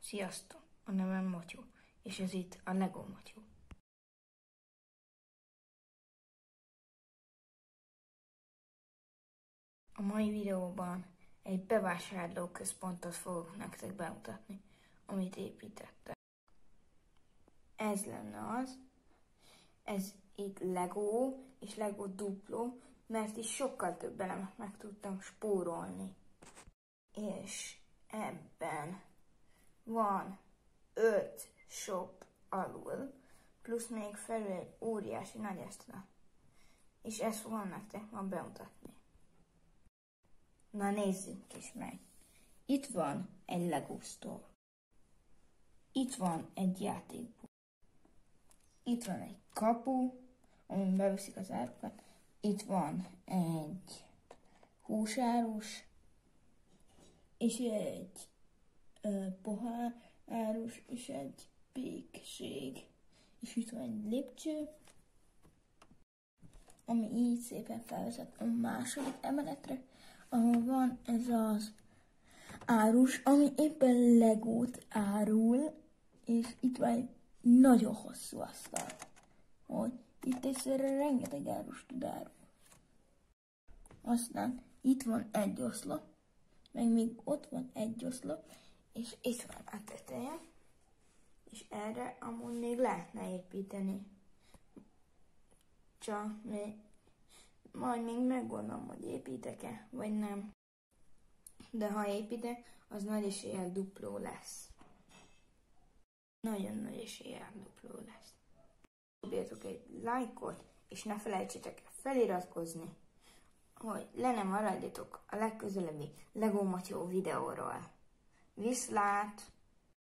Sziasztok! A nevem Matyó, és ez itt a Lego Matyó. A mai videóban egy bevásárlóközpontot fogok nektek bemutatni, amit építettek. Ez lenne az, ez itt Lego és Lego Duplo, mert is sokkal több elemet meg tudtam spórolni. És ebben van 5 shop alul, plusz még felül egy óriási nagy extra. És ezt fogom nektek ma bemutatni. Na nézzük is meg. Itt van egy Lego Store. Itt van egy játékból. Itt van egy kapu, amin beviszik az árukat. Itt van egy húsárus, és egy pohárárus, és egy pékség. És itt van egy lépcső, ami így szépen felvezet a második emeletre, ahol van ez az árus, ami éppen Legót árul, és itt van egy nagyon hosszú asztal, hogy itt egyszerre rengeteg árus tud árulni. Aztán itt van egy oszlop, meg még ott van egy oszlop, és itt van a teteje, és erre amúgy még lehetne építeni. Csak majd még meggondolom, hogy építek-e, vagy nem. De ha építek, az nagy eséllyel dupló lesz. Nagyon nagy eséllyel dupló lesz. Dobjatok egy lájkot, és ne felejtsétek el feliratkozni, hogy le ne maradjatok a legközelebbi Lego Matyó videóról. Viszlát!